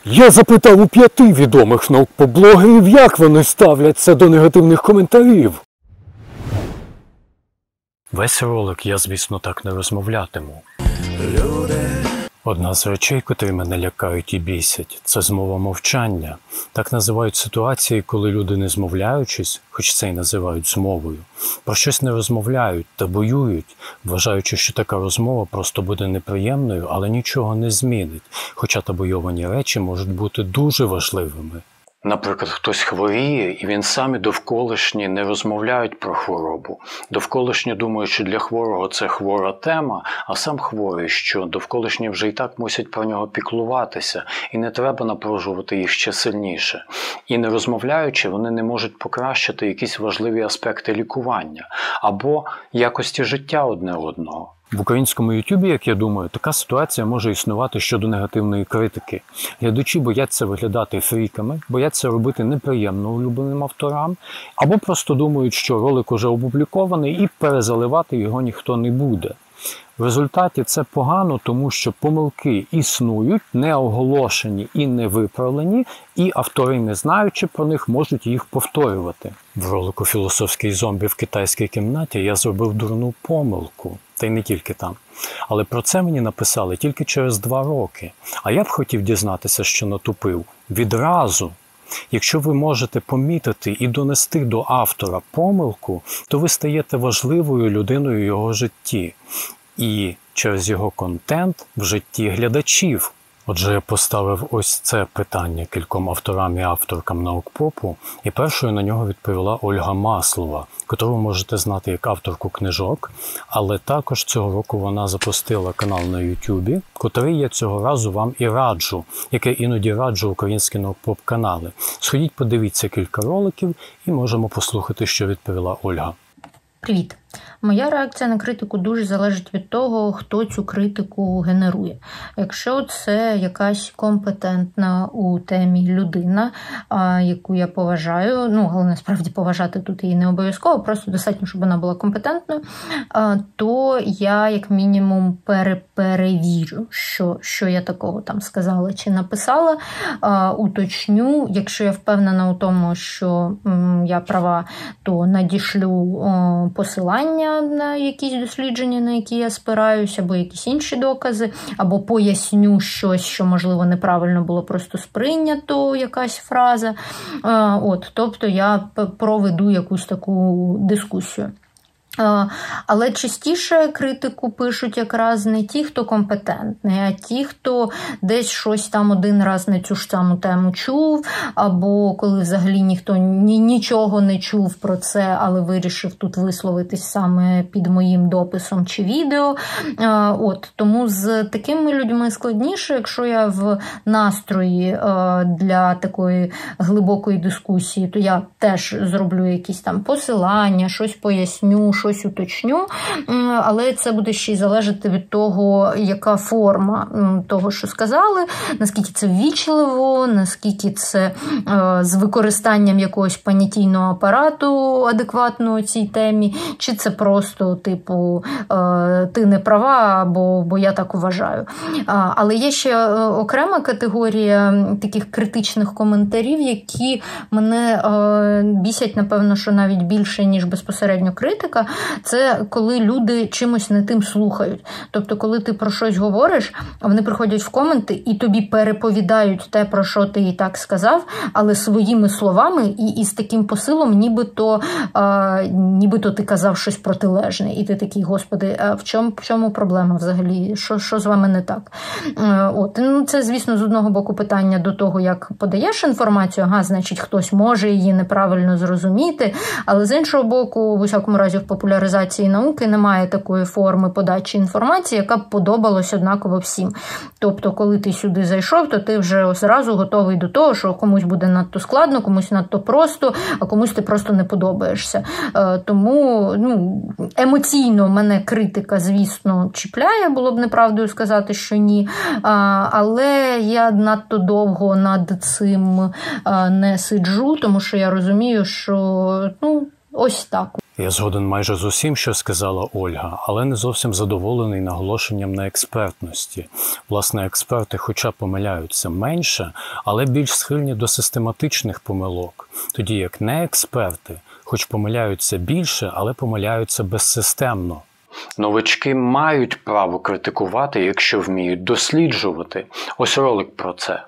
Я запитав у 5 відомих науково-блогерів, як вони ставляться до негативних коментарів. Весь ролик я, звісно, так не розмовлятиму. Одна з речей, котрі мене лякають і бісять, це змова мовчання. Так називають ситуації, коли люди, не змовляючись, хоч це й називають змовою, про щось не розмовляють, табуюють, вважаючи, що така розмова просто буде неприємною, але нічого не змінить, хоча табуйовані речі можуть бути дуже важливими. Наприклад, хтось хворіє, і він сам і довколишні не розмовляють про хворобу. Довколишні думають, що для хворого це хвора тема, а сам хворий, що довколишні вже і так мусять про нього піклуватися, і не треба напружувати їх ще сильніше. І не розмовляючи, вони не можуть покращити якісь важливі аспекти лікування або якості життя одне одного. В українському ютубі, як я думаю, така ситуація може існувати щодо негативної критики. Глядачі бояться виглядати фріками, бояться робити неприємно улюбленим авторам, або просто думають, що ролик уже опублікований і перезаливати його ніхто не буде. В результаті це погано, тому що помилки існують, не оголошені і не виправлені, і автори, не знаючи про них, можуть їх повторювати. В ролику «Філософський зомбі в китайській кімнаті» я зробив дурну помилку. Та й не тільки там. Але про це мені написали тільки через 2 роки. А я б хотів дізнатися, що натупив відразу. Якщо ви можете помітити і донести до автора помилку, то ви стаєте важливою людиною в його житті. І через його контент в житті глядачів. Отже, я поставив ось це питання кільком авторам і авторкам наукпопу, і першою на нього відповіла Ольга Маслова, котру ви можете знати як авторку книжок, але також цього року вона запустила канал на Ютубі, котрий я цього разу вам і раджу, як я іноді раджу українські наукпоп-канали. Сходіть, подивіться кілька роликів і можемо послухати, що відповіла Ольга. Привіт! Моя реакція на критику дуже залежить від того, хто цю критику генерує. Якщо це якась компетентна у темі людина, яку я поважаю, але насправді поважати тут її не обов'язково, просто достатньо, щоб вона була компетентною, то я як мінімум перевірю, що я такого там сказала чи написала, уточню. Якщо я впевнена у тому, що я права, то надішлю посилання на якісь дослідження, на які я спираюся, або якісь інші докази, або поясню щось, що, можливо, неправильно було просто сприйнято, якась фраза. Тобто я проведу якусь таку дискусію. Але частіше критику пишуть якраз не ті, хто компетентний, а ті, хто десь щось там один раз на цю ж саму тему чув, або коли взагалі ніхто нічого не чув про це, але вирішив тут висловитись саме під моїм дописом чи відео. Тому з такими людьми складніше, якщо я в настрої для такої глибокої дискусії, то я теж зроблю якісь там посилання, щось поясню, щось уточню, але це буде ще й залежати від того, яка форма того, що сказали, наскільки це ввічливо, наскільки це з використанням якогось понятійного апарату адекватного цій темі, чи це просто, типу, ти не права, бо я так вважаю. Але є ще окрема категорія таких критичних коментарів, які мене бісять, напевно, що навіть більше, ніж безпосередньо критика. Це коли люди чимось не тим слухають. Тобто, коли ти про щось говориш, вони приходять в коменти і тобі переповідають те, про що ти і так сказав, але своїми словами і з таким посилом, нібито ти казав щось протилежне. І ти такий, господи, а в чому проблема взагалі? Що з вами не так? Це, звісно, з одного боку питання до того, як подаєш інформацію, значить, хтось може її неправильно зрозуміти, але з іншого боку, в усякому разі, в популяризації науки немає такої форми подачі інформації, яка б подобалась однаково всім. Тобто, коли ти сюди зайшов, то ти вже одразу готовий до того, що комусь буде надто складно, комусь надто просто, а комусь ти просто не подобаєшся. Тому емоційно мене критика, звісно, чіпляє, було б неправдою сказати, що ні. Але я надто довго над цим не сиджу, тому що я розумію, що ось так. Я згоден майже з усім, що сказала Ольга, але не зовсім задоволений наголошенням на експертності. Власне, експерти хоча помиляються менше, але більш схильні до систематичних помилок. Тоді як неексперти, хоч помиляються більше, але помиляються безсистемно. Новички мають право критикувати, якщо вміють досліджувати. Ось ролик про це.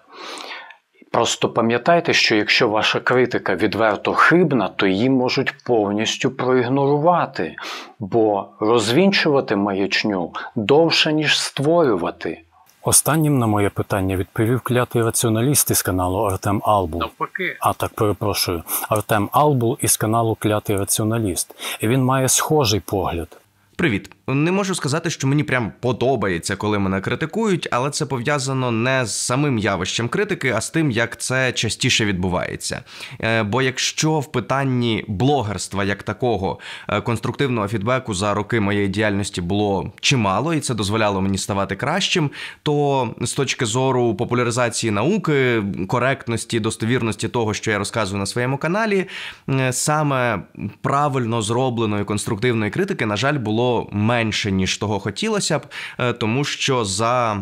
Просто пам'ятайте, що якщо ваша критика відверто хибна, то її можуть повністю проігнорувати, бо розвінчувати маячню довше, ніж створювати. Останнім на моє питання відповів клятий раціоналіст із каналу Артем Албул. Навпаки. Перепрошую. Артем Албул із каналу Клятий раціоналіст. І він має схожий погляд. Привіт. Не можу сказати, що мені прям подобається, коли мене критикують, але це пов'язано не з самим явищем критики, а з тим, як це частіше відбувається. Бо якщо в питанні блогерства як такого конструктивного фідбеку за роки моєї діяльності було чимало, і це дозволяло мені ставати кращим, то з точки зору популяризації науки, коректності, достовірності того, що я розказую на своєму каналі, саме правильно зробленої конструктивної критики, на жаль, було менше, ніж того хотілося б, тому що за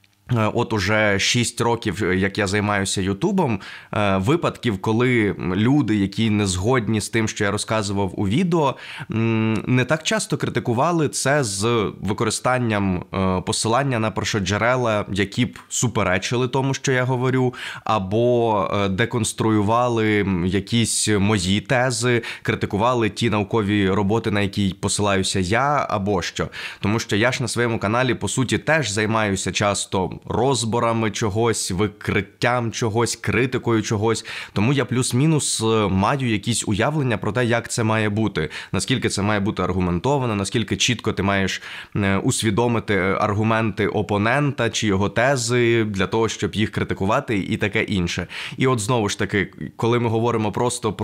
от уже 6 років, як я займаюся Ютубом, випадків, коли люди, які не згодні з тим, що я розказував у відео, не так часто критикували це з використанням посилання на першоджерела, які б суперечили тому, що я говорю, або деконструювали якісь мої тези, критикували ті наукові роботи, на які посилаюся я, або що. Тому що я ж на своєму каналі, по суті, теж займаюся часто розборами чогось, викриттям чогось, критикою чогось. Тому я плюс-мінус маю якісь уявлення про те, як це має бути. Наскільки це має бути аргументовано, наскільки чітко ти маєш усвідомити аргументи опонента чи його тези для того, щоб їх критикувати і таке інше. І от знову ж таки, коли ми говоримо просто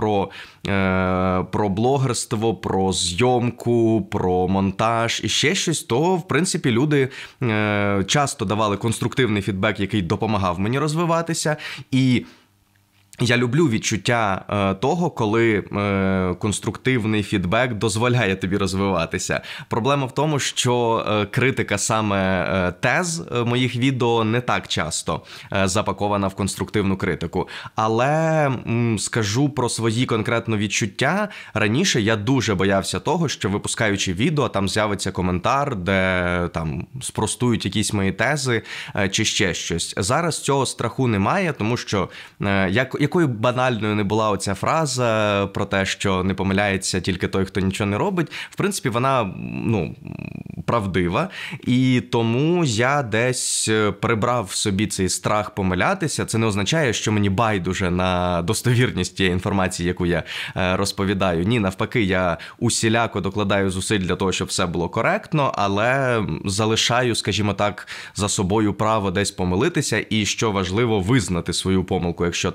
про блогерство, про зйомку, про монтаж і ще щось, то, в принципі, люди часто давали конструктивний фідбек, який допомагав мені розвиватися, і я люблю відчуття того, коли конструктивний фідбек дозволяє тобі розвиватися. Проблема в тому, що критика саме тез моїх відео не так часто запакована в конструктивну критику. Але скажу про свої конкретно відчуття. Раніше я дуже боявся того, що випускаючи відео, там з'явиться коментар, де там спростують якісь мої тези чи ще щось. Зараз цього страху немає, тому що якою банальною не була оця фраза про те, що не помиляється тільки той, хто нічого не робить, в принципі, вона, правдива. І тому я десь прибрав в собі цей страх помилятися. Це не означає, що мені байдуже на достовірність тієї інформації, яку я розповідаю. Ні, навпаки, я усіляко докладаю зусиль для того, щоб все було коректно, але залишаю, скажімо так, за собою право десь помилитися і, що важливо, визнати свою помилку, якщо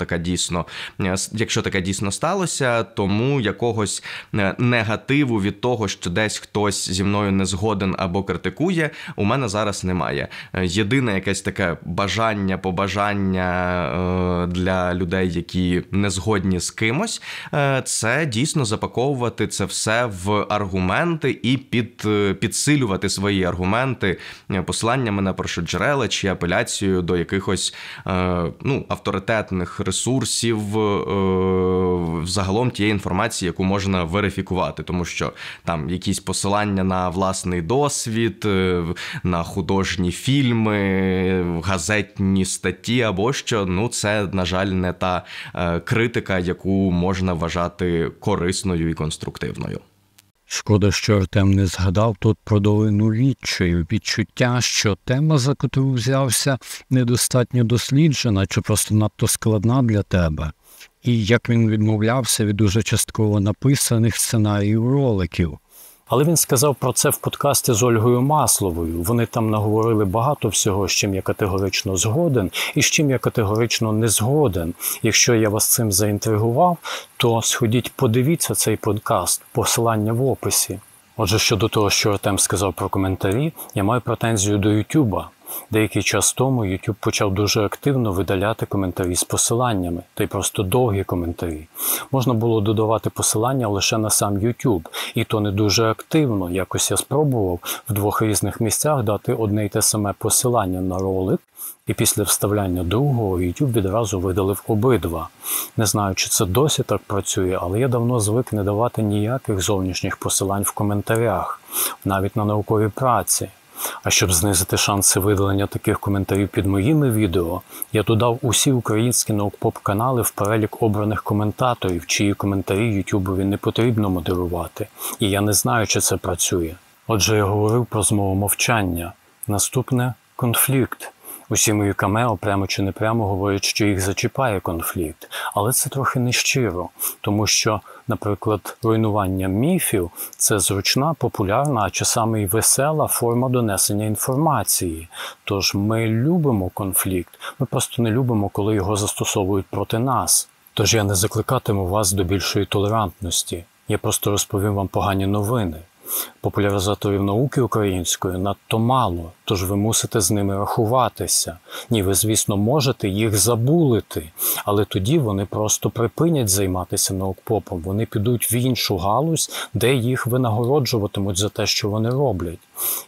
таке дійсно сталося, тому якогось негативу від того, що десь хтось зі мною не згоден або критикує, у мене зараз немає. Єдине якесь таке побажання для людей, які не згодні з кимось, це дійсно запаковувати це все в аргументи і підсилювати свої аргументи посиланнями на першоджерела чи апеляцією до якихось авторитетних ресурсів, загалом тієї інформації, яку можна верифікувати, тому що там якісь посилання на власний досвід, на художні фільми, газетні статті або що, це, на жаль, не та критика, яку можна вважати корисною і конструктивною. Шкода, що Артем не згадав тут про долину відчаю, відчуття, що тема, за яку взявся, недостатньо досліджена чи просто надто складна для тебе. І як він відмовлявся від уже частково написаних сценаріїв роликів. Але він сказав про це в подкасті з Ольгою Масловою. Вони там наговорили багато всього, з чим я категорично згоден і з чим я категорично не згоден. Якщо я вас цим заінтригував, то сходіть, подивіться цей подкаст, посилання в описі. Отже, щодо того, що Артем сказав про коментарі, я маю претензію до Ютуба. Деякий час тому YouTube почав дуже активно видаляти коментарі з посиланнями, та й просто довгі коментарі. Можна було додавати посилання лише на сам YouTube, і то не дуже активно. Якось я спробував в 2 різних місцях дати одне й те саме посилання на ролик, і після вставляння другого YouTube відразу видалив обидва. Не знаю, чи це досі так працює, але я давно звик не давати ніяких зовнішніх посилань в коментарях, навіть на наукові праці. А щоб знизити шанси видалення таких коментарів під моїми відео, я додав усі українські наукпоп-канали в перелік обраних коментаторів, чиї коментарі Ютубові не потрібно модерувати. І я не знаю, чи це працює. Отже, я говорив про змову мовчання. Наступне – конфлікт. Усі мої камео прямо чи непрямо говорять, що їх зачіпає конфлікт. Але це трохи нещиро, тому що, наприклад, руйнування міфів – це зручна, популярна, а часами й весела форма донесення інформації. Тож ми любимо конфлікт, ми просто не любимо, коли його застосовують проти нас. Тож я не закликатиму вас до більшої толерантності. Я просто розповім вам погані новини. Популяризаторів науки української надто мало, тож ви мусите з ними рахуватися. Ні, ви, звісно, можете їх забулити, але тоді вони просто припинять займатися наукпопом, вони підуть в іншу галузь, де їх винагороджуватимуть за те, що вони роблять.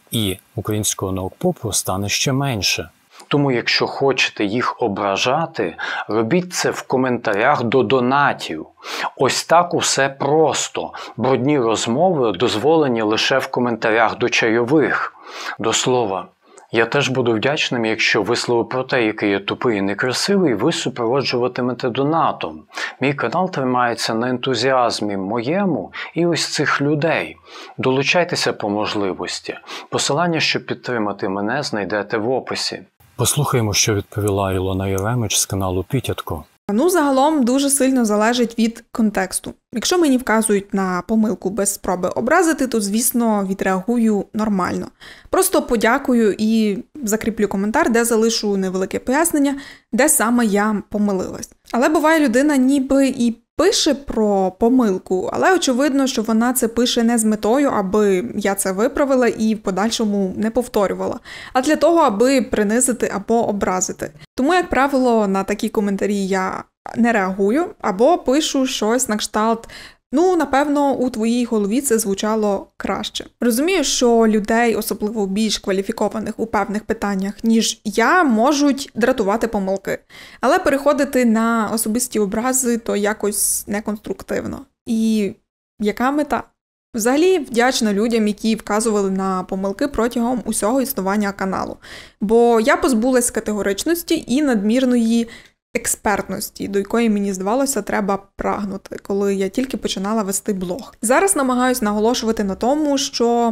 І українського наукпопу стане ще менше. Тому, якщо хочете їх ображати, робіть це в коментарях до донатів. Ось так усе просто. Брудні розмови дозволені лише в коментарях до чайових. До слова, я теж буду вдячним, якщо вислови про те, який я тупий і некрасивий, ви супроводжуватимете донатом. Мій канал тримається на ентузіазмі моєму і ось цих людей. Долучайтеся по можливості. Посилання, щоб підтримати мене, знайдете в описі. Послухаємо, що відповіла Ілона Єремич з каналу Пітятко. Загалом дуже сильно залежить від контексту. Якщо мені вказують на помилку без спроби образити, то, звісно, відреагую нормально. Просто подякую і закріплю коментар, де залишу невелике пояснення, де саме я помилилась. Але буває, людина ніби і пише про помилку, але очевидно, що вона це пише не з метою, аби я це виправила і в подальшому не повторювала, а для того, аби принизити або образити. Тому, як правило, на такі коментарі я не реагую, або пишу щось на кшталт напевно, у твоїй голові це звучало краще. Розумію, що людей, особливо більш кваліфікованих у певних питаннях, ніж я, можуть дратувати помилки. Але переходити на особисті образи то якось неконструктивно. І яка мета? Взагалі, вдячна людям, які вказували на помилки протягом усього існування каналу. Бо я позбулась категоричності і надмірної експертності, до якої, мені здавалося, треба прагнути, коли я тільки починала вести блог. Зараз намагаюсь наголошувати на тому, що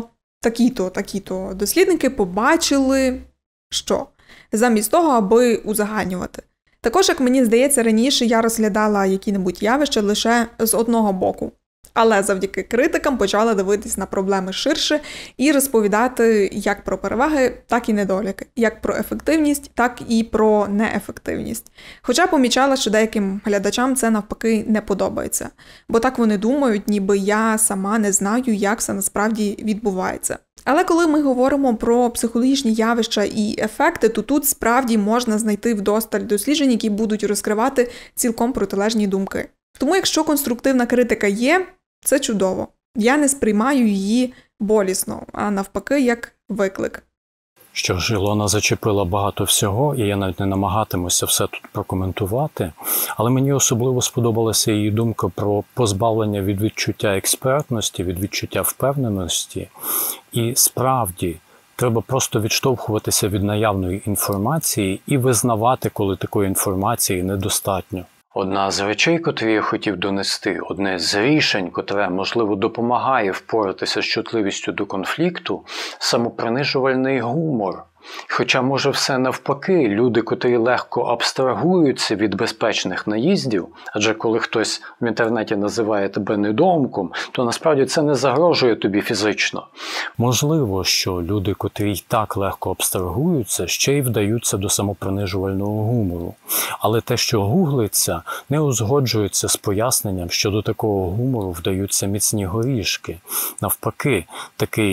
такі-то дослідники побачили, що? Замість того, аби узагальнювати. Також, як мені здається, раніше я розглядала які-небудь явища лише з одного боку. Але завдяки критикам почала дивитись на проблеми ширше і розповідати як про переваги, так і недоліки, як про ефективність, так і про неефективність. Хоча помічала, що деяким глядачам це навпаки не подобається, бо так вони думають, ніби я сама не знаю, як все насправді відбувається. Але коли ми говоримо про психологічні явища і ефекти, то тут справді можна знайти вдосталь досліджень, які будуть розкривати цілком протилежні думки. Тому якщо конструктивна критика є, це чудово. Я не сприймаю її болісно, а навпаки, як виклик. Що ж, Ілона зачепила багато всього, і я навіть не намагатимуся все тут прокоментувати, але мені особливо сподобалася її думка про позбавлення від відчуття експертності, від відчуття впевненості. І справді, треба просто відштовхуватися від наявної інформації і визнавати, коли такої інформації недостатньо. Одна з речей, котрі я хотів донести, одне з рішень, котре, можливо, допомагає впоратися з чутливістю до конфлікту – самопринижувальний гумор. Хоча, може, все навпаки, люди, котрі легко абстрагуються від безпечних наїздів, адже коли хтось в інтернеті називає тебе недоумком, то насправді це не загрожує тобі фізично. Можливо, що люди, котрі й так легко абстрагуються, ще й вдаються до самопринижувального гумору. Але те, що гуглиться, не узгоджується з поясненням, що до такого гумору вдаються міцні горішки. Навпаки, такий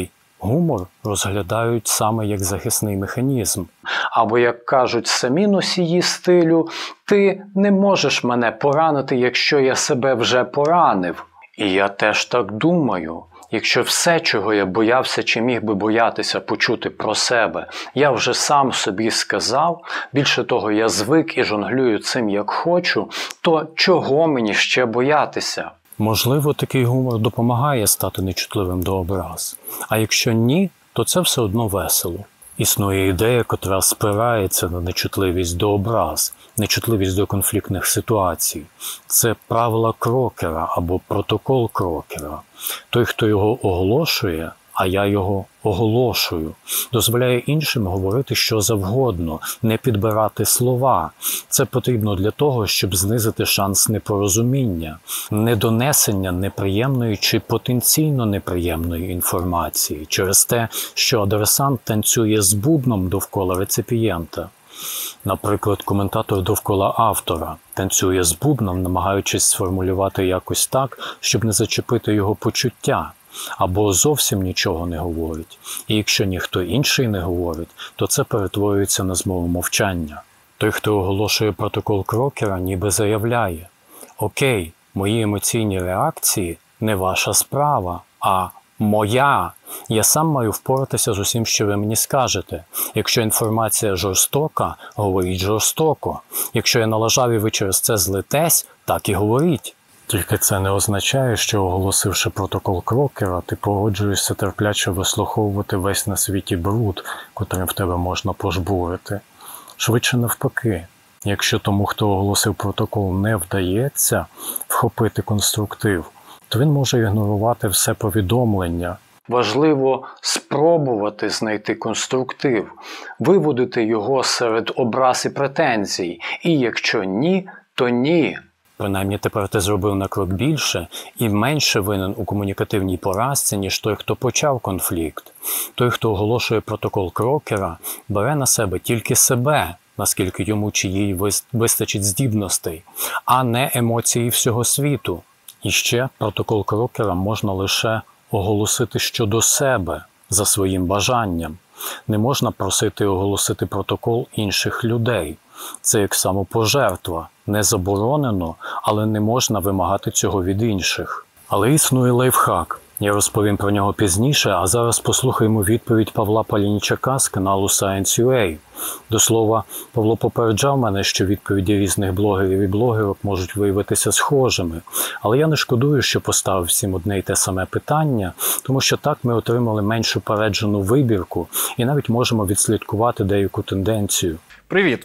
Гумор розглядають саме як захисний механізм. Або, як кажуть самі носії стилю, «ти не можеш мене поранити, якщо я себе вже поранив». І я теж так думаю. Якщо все, чого я боявся чи міг би боятися почути про себе, я вже сам собі сказав, більше того, я звик і жонглюю цим як хочу, то чого мені ще боятися? Можливо, такий гумор допомагає стати нечутливим до образ. А якщо ні, то це все одно весело. Існує ідея, котра спирається на нечутливість до образ, нечутливість до конфліктних ситуацій. Це правила Крокера або протокол Крокера. Той, хто його оголошує, а я його оголошую, дозволяє іншим говорити що завгодно, не підбирати слова. Це потрібно для того, щоб знизити шанс непорозуміння, недонесення неприємної чи потенційно неприємної інформації через те, що адресант танцює з бубном довкола реципієнта. Наприклад, коментатор довкола автора танцює з бубном, намагаючись сформулювати якось так, щоб не зачепити його почуття. Або зовсім нічого не говорить. І якщо ніхто інший не говорить, то це перетворюється на змову мовчання. Той, хто оголошує протокол Крокера, ніби заявляє: «Окей, мої емоційні реакції не ваша справа, а моя. Я сам маю впоратися з усім, що ви мені скажете. Якщо інформація жорстока, говоріть жорстоко. Якщо я налажав і ви через це злитесь, так і говоріть». Тільки це не означає, що, оголосивши протокол Крокера, ти погоджуєшся терпляче вислуховувати весь на світі бруд, котрим в тебе можна пожбурити. Швидше навпаки. Якщо тому, хто оголосив протокол, не вдається вхопити конструктив, то він може ігнорувати все повідомлення. Важливо спробувати знайти конструктив, виводити його серед образ і претензій. І якщо ні, то ні. Принаймні тепер ти зробив на крок більше і менше винен у комунікативній поразці, ніж той, хто почав конфлікт. Той, хто оголошує протокол Крокера, бере на себе тільки себе, наскільки йому чи їй вистачить здібностей, а не емоції всього світу. І ще протокол Крокера можна лише оголосити щодо себе, за своїм бажанням. Не можна просити оголосити протокол інших людей. Це як самопожертва. Не заборонено, але не можна вимагати цього від інших. Але існує лайфхак. Я розповім про нього пізніше, а зараз послухаємо відповідь Павла Палінічака з каналу Science.ua. До слова, Павло попереджав мене, що відповіді різних блогерів і блогерок можуть виявитися схожими. Але я не шкодую, що поставив всім одне й те саме питання, тому що так ми отримали менш упереджену вибірку і навіть можемо відслідкувати деяку тенденцію. Привіт!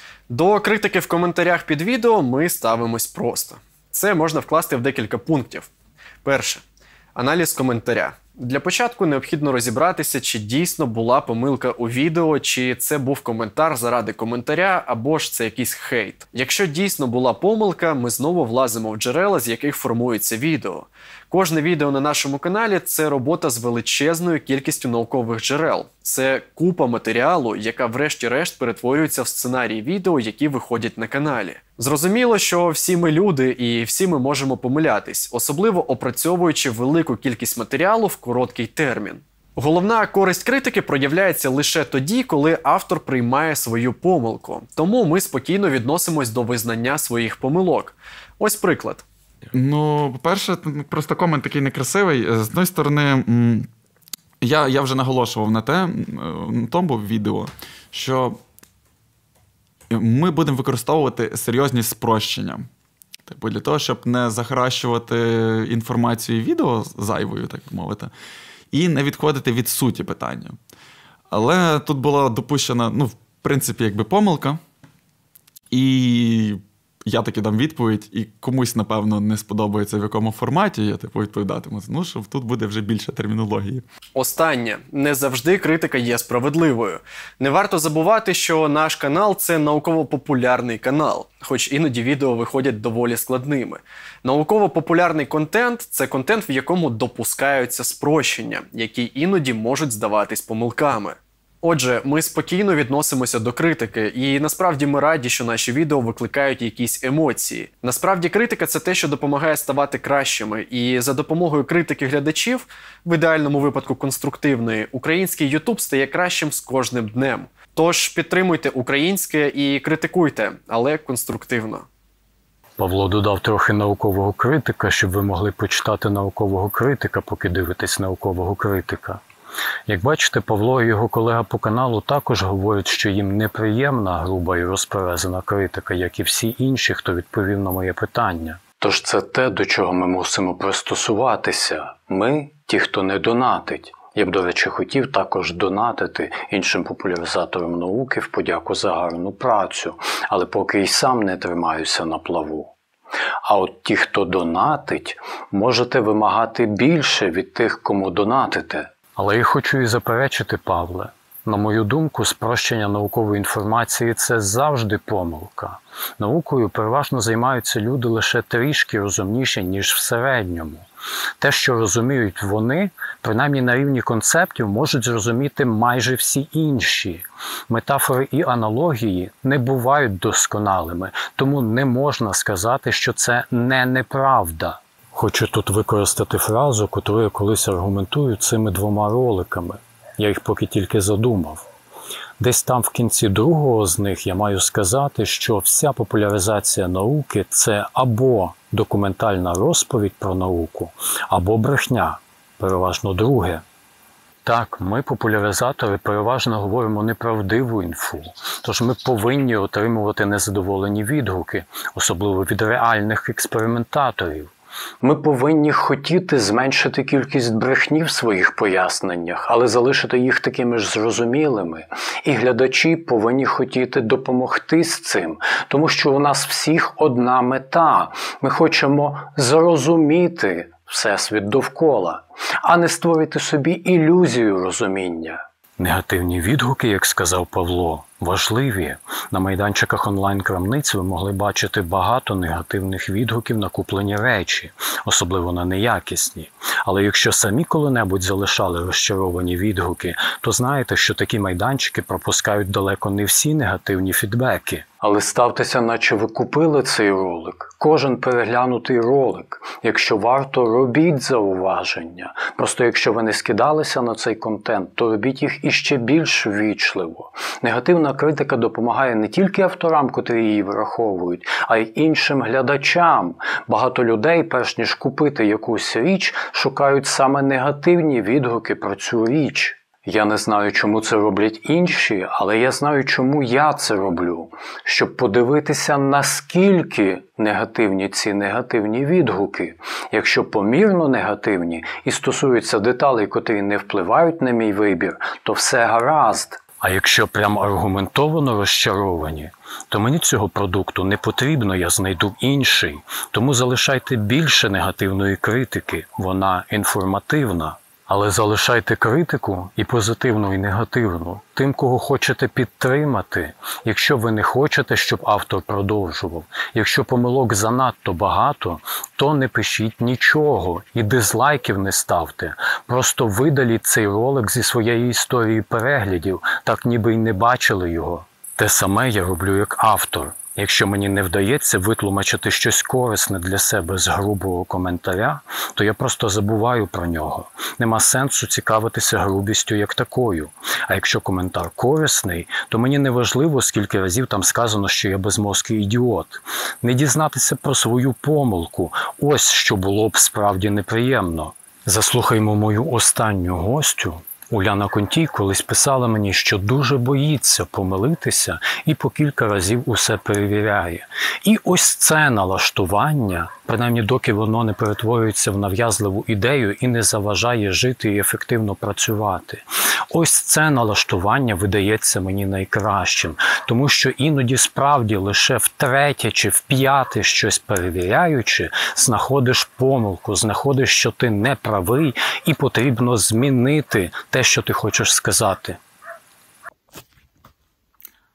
До критики в коментарях під відео ми ставимось просто. Це можна вкласти в декілька пунктів. Перше. Аналіз коментаря. Для початку необхідно розібратися, чи дійсно була помилка у відео, чи це був коментар заради коментаря, або ж це якийсь хейт. Якщо дійсно була помилка, ми знову влазимо в джерела, з яких формується відео. Кожне відео на нашому каналі – це робота з величезною кількістю наукових джерел. Це купа матеріалу, яка врешті-решт перетворюється в сценарій відео, які виходять на каналі. Зрозуміло, що всі ми люди і всі ми можемо помилятись, особливо опрацьовуючи велику кількість матеріалу в короткий термін. Головна користь критики проявляється лише тоді, коли автор приймає свою помилку. Тому ми спокійно відносимось до визнання своїх помилок. Ось приклад. Ну, по-перше, просто комент такий некрасивий. З однієї сторони, я вже наголошував на тому відео, що ми будемо використовувати серйозні спрощення. Типу, для того, щоб не захаращувати інформацію відео зайвою, так мовити, і не відходити від суті питання. Але тут була допущена, в принципі, помилка. І я таки дам відповідь, і комусь, напевно, не сподобається, в якому форматі я відповідатиму. Що тут буде вже більше термінології. Останнє. Не завжди критика є справедливою. Не варто забувати, що наш канал – це науково-популярний канал, хоч іноді відео виходять доволі складними. Науково-популярний контент – це контент, в якому допускаються спрощення, які іноді можуть здаватись помилками. Отже, ми спокійно відносимося до критики, і насправді ми раді, що наші відео викликають якісь емоції. Насправді критика – це те, що допомагає ставати кращими, і за допомогою критики глядачів, в ідеальному випадку конструктивної, український YouTube стає кращим з кожним днем. Тож підтримуйте українське і критикуйте, але конструктивно. Павло додав трохи наукового критика, щоб ви могли почитати наукового критика, поки дивитесь наукового критика. Як бачите, Павло і його колега по каналу також говорять, що їм неприємна груба і розперезана критика, як і всі інші, хто відповів на моє питання. Тож це те, до чого ми мусимо пристосуватися. Ми – ті, хто не донатить. Я б, до речі, хотів також донатити іншим популяризаторам науки в подяку за гарну працю, але поки й сам не тримаюся на плаву. А от ті, хто донатить, можете вимагати більше від тих, кому донатите. Але я хочу і заперечити, Павле. На мою думку, спрощення наукової інформації – це завжди помилка. Наукою переважно займаються люди лише трішки розумніші, ніж в середньому. Те, що розуміють вони, принаймні на рівні концептів, можуть зрозуміти майже всі інші. Метафори і аналогії не бувають досконалими, тому не можна сказати, що це не неправда. Хочу тут використати фразу, яку я колись аргументую цими 2 роликами. Я їх поки тільки задумав. Десь там в кінці другого з них я маю сказати, що вся популяризація науки – це або документальна розповідь про науку, або брехня, переважно друге. Так, ми, популяризатори, переважно говоримо неправдиву інфу, тож ми повинні отримувати незадоволені відгуки, особливо від реальних експериментаторів. Ми повинні хотіти зменшити кількість брехні в своїх поясненнях, але залишити їх такими ж зрозумілими. І глядачі повинні хотіти допомогти з цим, тому що у нас всіх одна мета. Ми хочемо зрозуміти всесвіт довкола, а не створити собі ілюзію розуміння. Негативні відгуки, як сказав Павло, важливі. На майданчиках онлайн-крамниць ви могли бачити багато негативних відгуків на куплені речі, особливо на неякісні. Але якщо самі коли-небудь залишали розчаровані відгуки, то знаєте, що такі майданчики пропускають далеко не всі негативні фідбеки. Але ставтеся, наче ви купили цей ролик. Кожен переглянутий ролик. Якщо варто, робіть зауваження. Просто якщо ви не скидалися на цей контент, то робіть їх іще більш ввічливо. Негативна критика допомагає не тільки авторам, котрі її враховують, а й іншим глядачам. Багато людей, перш ніж купити якусь річ, шукають саме негативні відгуки про цю річ. Я не знаю, чому це роблять інші, але я знаю, чому я це роблю. Щоб подивитися, наскільки негативні ці негативні відгуки. Якщо помірно негативні і стосуються деталей, котрі не впливають на мій вибір, то все гаразд. А якщо прям аргументовано розчаровані, то мені цього продукту не потрібно, я знайду інший. Тому залишайте більше негативної критики, вона інформативна. Але залишайте критику і позитивну, і негативну тим, кого хочете підтримати. Якщо ви не хочете, щоб автор продовжував, якщо помилок занадто багато, то не пишіть нічого і дизлайків не ставте. Просто видаліть цей ролик зі своєї історії переглядів, так ніби й не бачили його. Те саме я роблю як автор. Якщо мені не вдається витлумачити щось корисне для себе з грубого коментаря, то я просто забуваю про нього. Нема сенсу цікавитися грубістю як такою. А якщо коментар корисний, то мені не важливо, скільки разів там сказано, що я безмозкий ідіот. Не дізнатися про свою помилку – ось що було б справді неприємно. Заслухаймо мою останню гостю. Уляна Контій колись писала мені, що дуже боїться помилитися і по кілька разів усе перевіряє. І ось це налаштування, принаймні доки воно не перетворюється в нав'язливу ідею і не заважає жити і ефективно працювати. Ось це налаштування видається мені найкращим, тому що іноді справді лише втретє чи вп'яте щось перевіряючи, знаходиш помилку, знаходиш, що ти не правий і потрібно змінити те, що ти хочеш сказати.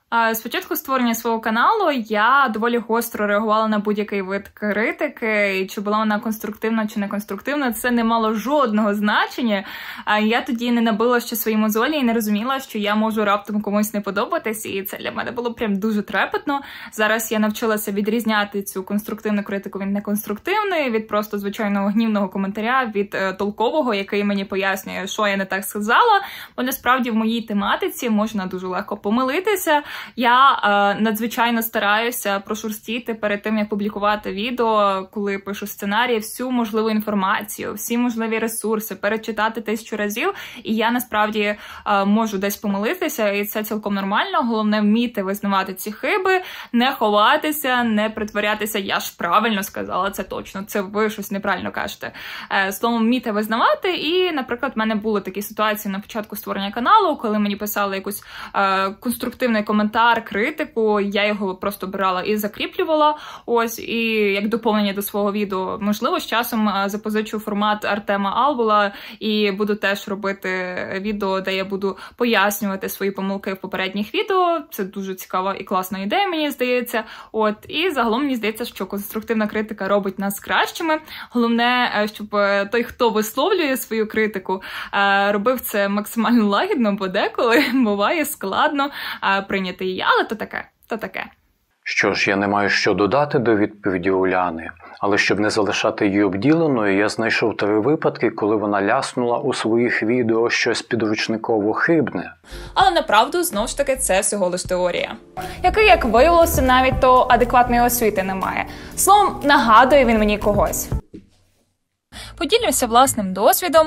Спочатку створення свого каналу я доволі гостро реагувала на будь-який вид критики, і чи була вона конструктивна чи не конструктивна, це не мало жодного значення. Я тоді не набила ще свої мозолі і не розуміла, що я можу раптом комусь не подобатись, і це для мене було прям дуже трепетно. Зараз я навчилася відрізняти цю конструктивну критику від неконструктивної, від просто звичайного гнівного коментаря, від толкового, який мені пояснює, що я не так сказала, бо насправді в моїй тематиці можна дуже легко помилитися. Я надзвичайно стараюся прошурстіти перед тим, як публікувати відео, коли пишу сценарій, всю можливу інформацію, всі можливі ресурси, перечитати 1000 разів, і я насправді можу десь помилитися, і це цілком нормально. Головне вміти визнавати ці хиби, не ховатися, не притворятися, я ж правильно сказала, це точно, це ви щось неправильно кажете. Словом, вміти визнавати, і, наприклад, в мене були такі ситуації на початку створення каналу, коли мені писали якусь конструктивний коментар, критику, я його просто брала і закріплювала, ось, і як доповнення до свого відео. Можливо, з часом запозичу формат Артема Албула і буду теж робити відео, де я буду пояснювати свої помилки в попередніх відео. Це дуже цікава і класна ідея, мені здається. От, і загалом мені здається, що конструктивна критика робить нас кращими. Головне, щоб той, хто висловлює свою критику, робив це максимально лагідно, бо деколи буває складно прийняти її, але то таке. Що ж, я не маю що додати до відповіді Уляни, але щоб не залишати її обділеною, я знайшов 3 випадки, коли вона ляснула у своїх відео щось підручниково хибне. Але направду, знову ж таки, це всього лиш теорія. Який, як виявилося, навіть то адекватної освіти немає. Словом, нагадує він мені когось. Поділюся власним досвідом.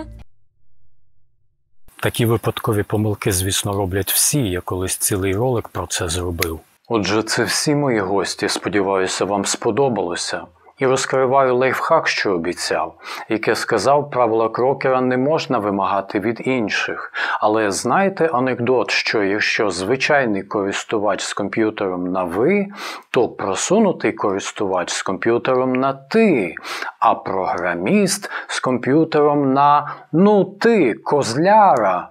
Такі випадкові помилки, звісно, роблять всі, я колись цілий ролик про це зробив. Отже, це всі мої гості, сподіваюся, вам сподобалося. І розкриваю лайфхак, що обіцяв. Як я сказав, правила крокера не можна вимагати від інших. Але знаєте анекдот, що якщо звичайний користувач з комп'ютером на «ви», то просунутий користувач з комп'ютером на «ти», а програміст з комп'ютером на «ну ти, козляра».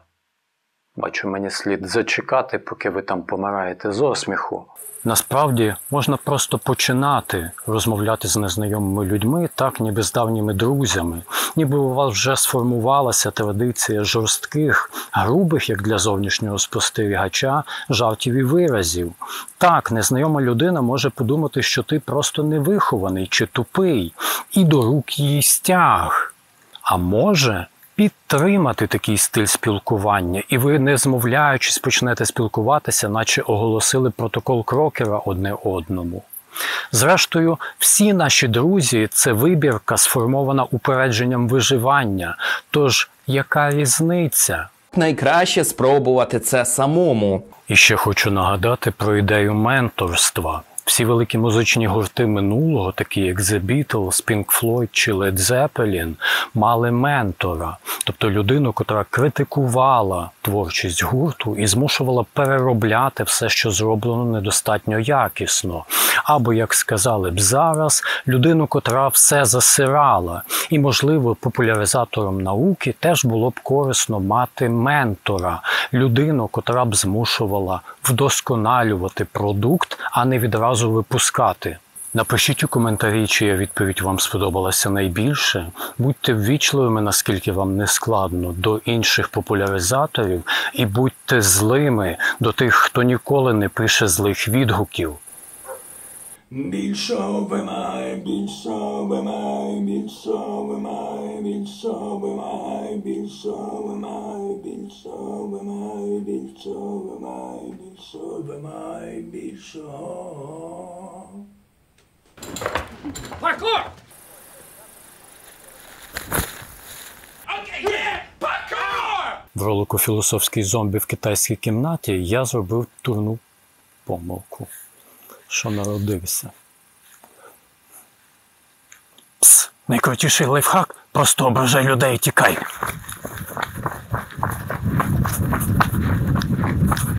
Бачу, мені слід зачекати, поки ви там помираєте з осміху. Насправді, можна просто починати розмовляти з незнайомими людьми так, ніби з давніми друзями. Ніби у вас вже сформувалася традиція жорстких, грубих, як для зовнішнього спостерігача, жартів і виразів. Так, незнайома людина може подумати, що ти просто невихований чи тупий, і до рук їй стяг. А може підтримати такий стиль спілкування, і ви, не змовляючись, почнете спілкуватися, наче оголосили протокол крокера одне одному. Зрештою, всі наші друзі – це вибірка, сформована упередженням виживання. Тож, яка різниця? Найкраще спробувати це самому. І ще хочу нагадати про ідею менторства. Всі великі музичні гурти минулого, такі як The Beatles, Pink Floyd чи Led Zeppelin, мали ментора, тобто людину, котра критикувала творчість гурту і змушувала переробляти все, що зроблено недостатньо якісно. Або, як сказали б зараз, людину, котра все засирала. І, можливо, популяризаторам науки теж було б корисно мати ментора, людину, котра б змушувала вдосконалювати продукт, а не відразу випускати. Напишіть у коментарі, чия відповідь вам сподобалася найбільше. Будьте ввічливими, наскільки вам не складно, до інших популяризаторів, і будьте злими до тих, хто ніколи не пише злих відгуків. Більшого вимагай, більшого вимагай, більшого вимагай, більшого вимагай, більшого вимагай, більшого вимагай, більшого вимагай, більшого вимагай, більшого. Паркур! В ролику «Філософський зомбі в китайській кімнаті» я зробив дурну помилку, що народився. Пс, найкрутіший лайфхак – просто ображай людей і тікай.